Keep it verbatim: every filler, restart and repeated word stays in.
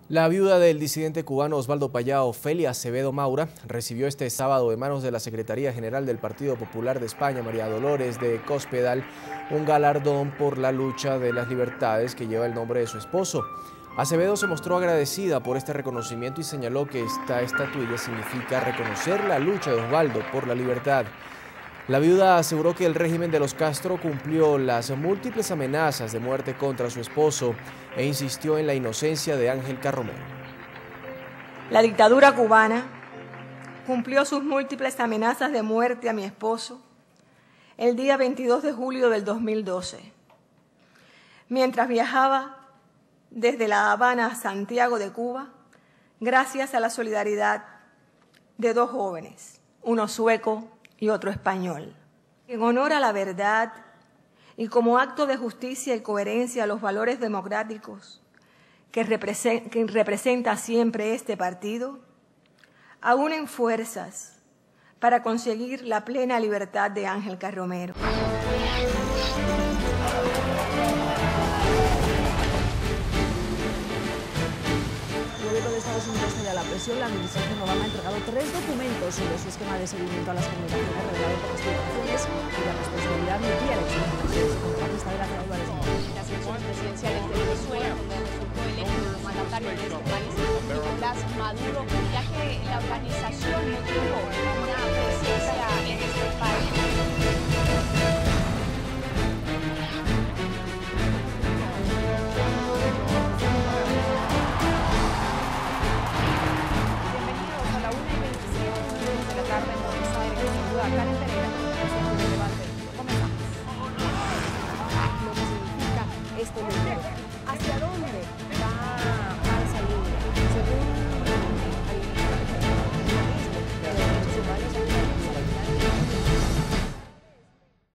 La viuda del disidente cubano Osvaldo Payá, Ofelia Acevedo Maura, recibió este sábado de manos de la Secretaría General del Partido Popular de España, María Dolores de Cospedal, un galardón por la lucha de las libertades que lleva el nombre de su esposo. Acevedo se mostró agradecida por este reconocimiento y señaló que esta estatuilla significa reconocer la lucha de Osvaldo por la libertad. La viuda aseguró que el régimen de los Castro cumplió las múltiples amenazas de muerte contra su esposo e insistió en la inocencia de Ángel Carromero. La dictadura cubana cumplió sus múltiples amenazas de muerte a mi esposo el día veintidós de julio del dos mil doce, mientras viajaba desde La Habana a Santiago de Cuba, gracias a la solidaridad de dos jóvenes, uno sueco y otro español. En honor a la verdad y como acto de justicia y coherencia a los valores democráticos que, represent, que representa siempre este partido, aúnen fuerzas para conseguir la plena libertad de Ángel Carromero. Estados Unidos frente a la presión, la administración Obama ha entregado tres documentos sobre su esquema de seguimiento a las comunicaciones revelado por las filtraciones y la responsabilidad de diarios con la pista de la Álvarez. Las elecciones presidenciales de Venezuela, donde resultó electo el mandatario de este país, Nicolás Maduro, ya que la organización no tuvo